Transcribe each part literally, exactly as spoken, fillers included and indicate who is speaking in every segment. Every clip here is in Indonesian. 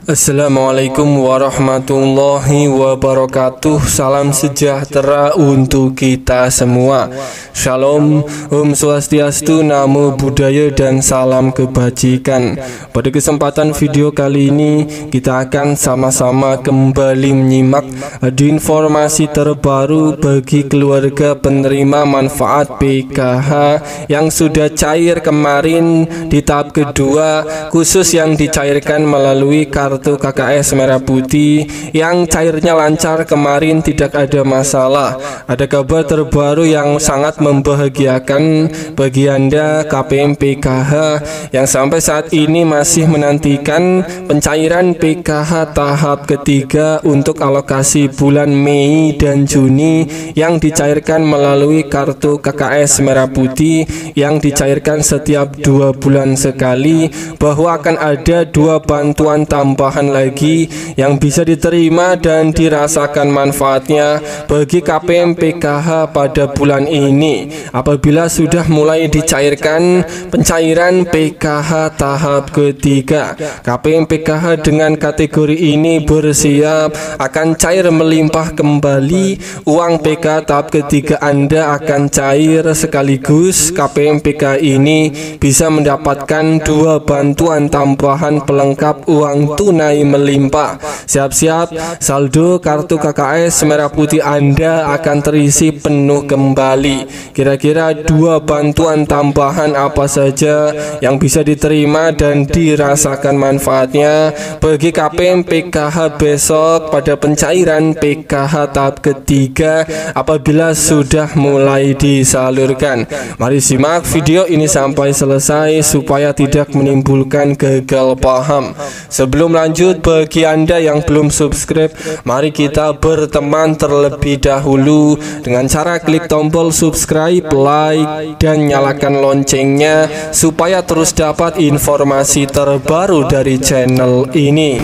Speaker 1: Assalamualaikum warahmatullahi wabarakatuh. Salam sejahtera untuk kita semua. Shalom, Om Swastiastu, Namo Buddhaya, dan salam kebajikan. Pada kesempatan video kali ini kita akan sama-sama kembali menyimak informasi terbaru bagi keluarga penerima manfaat P K H yang sudah cair kemarin di tahap kedua, khusus yang dicairkan melalui kartu Kartu K K S Merah Putih yang cairnya lancar kemarin, tidak ada masalah. Ada kabar terbaru yang sangat membahagiakan bagi Anda K P M P K H yang sampai saat ini masih menantikan pencairan P K H tahap ketiga untuk alokasi bulan Mei dan Juni yang dicairkan melalui kartu K K S Merah Putih yang dicairkan setiap dua bulan sekali, bahwa akan ada dua bantuan tambahan lagi yang bisa diterima dan dirasakan manfaatnya bagi K P M P K H pada bulan ini apabila sudah mulai dicairkan pencairan P K H tahap ketiga. K P M P K H dengan kategori ini bersiap akan cair melimpah kembali. Uang P K H tahap ketiga Anda akan cair sekaligus K P M P K H ini bisa mendapatkan dua bantuan tambahan pelengkap uang tunai melimpah. Siap-siap, saldo kartu K K S Merah Putih Anda akan terisi penuh kembali. Kira-kira dua bantuan tambahan apa saja yang bisa diterima dan dirasakan manfaatnya bagi K P M P K H besok pada pencairan P K H tahap ketiga apabila sudah mulai disalurkan. Mari simak video ini sampai selesai supaya tidak menimbulkan gagal paham. Sebelum lanjut, bagi Anda yang belum subscribe, mari kita berteman terlebih dahulu dengan cara klik tombol subscribe, like, dan nyalakan loncengnya supaya terus dapat informasi terbaru dari channel ini.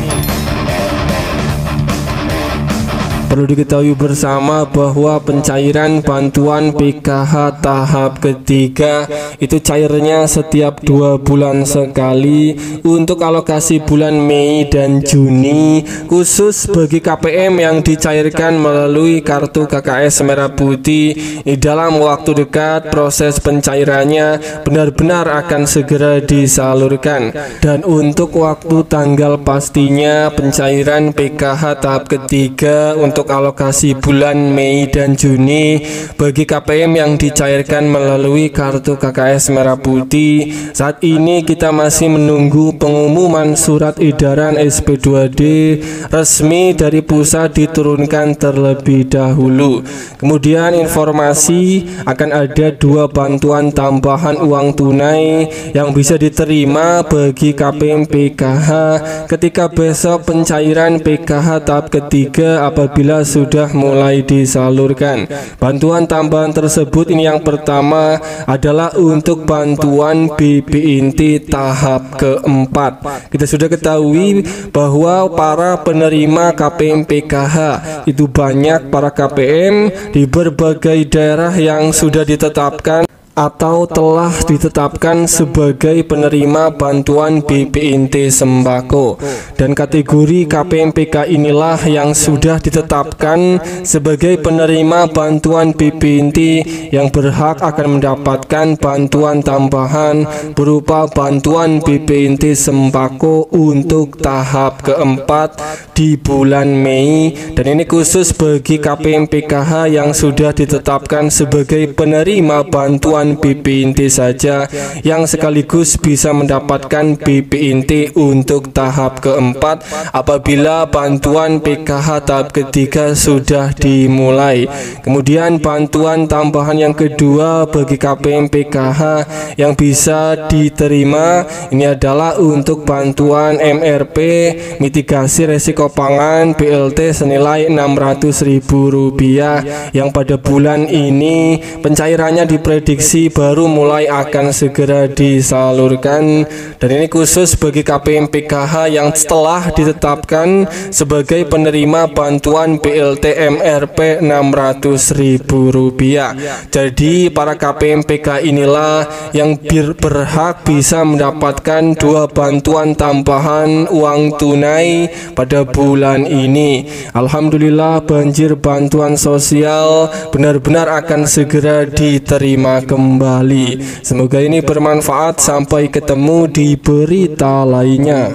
Speaker 1: Perlu diketahui bersama bahwa pencairan bantuan P K H tahap ketiga itu cairnya setiap dua bulan sekali untuk alokasi bulan Mei dan Juni, khusus bagi K P M yang dicairkan melalui kartu K K S Merah Putih. Di dalam waktu dekat proses pencairannya benar-benar akan segera disalurkan, dan untuk waktu tanggal pastinya pencairan P K H tahap ketiga untuk Untuk alokasi bulan Mei dan Juni bagi K P M yang dicairkan melalui kartu K K S Merah Putih, saat ini kita masih menunggu pengumuman surat edaran S P dua D resmi dari pusat diturunkan terlebih dahulu. Kemudian informasi akan ada dua bantuan tambahan uang tunai yang bisa diterima bagi K P M P K H ketika besok pencairan P K H tahap ketiga apabila sudah mulai disalurkan. Bantuan tambahan tersebut ini yang pertama adalah untuk bantuan B P I N T tahap keempat. Kita sudah ketahui bahwa para penerima K P M P K H itu banyak para K P M di berbagai daerah yang sudah ditetapkan atau telah ditetapkan sebagai penerima bantuan B P I N T sembako, dan kategori K P M P K inilah yang sudah ditetapkan sebagai penerima bantuan B P I N T yang berhak akan mendapatkan bantuan tambahan berupa bantuan B P I N T sembako untuk tahap keempat di bulan Mei, dan ini khusus bagi K P M P K H yang sudah ditetapkan sebagai penerima bantuan B P I N T saja yang sekaligus bisa mendapatkan B P I N T untuk tahap keempat apabila bantuan P K H tahap ketiga sudah dimulai. Kemudian bantuan tambahan yang kedua bagi K P M P K H yang bisa diterima ini adalah untuk bantuan M R P mitigasi resiko pangan B L T senilai enam ratus ribu rupiah yang pada bulan ini pencairannya diprediksi prediksi baru mulai akan segera disalurkan, dan ini khusus bagi K P M P K H yang setelah ditetapkan sebagai penerima bantuan B L T M R P enam ratus ribu rupiah. Jadi para K P M P K inilah yang bir berhak bisa mendapatkan dua bantuan tambahan uang tunai pada bulan ini. Alhamdulillah, banjir bantuan sosial benar-benar akan segera diterima kembali. Semoga ini bermanfaat. Sampai ketemu di berita lainnya.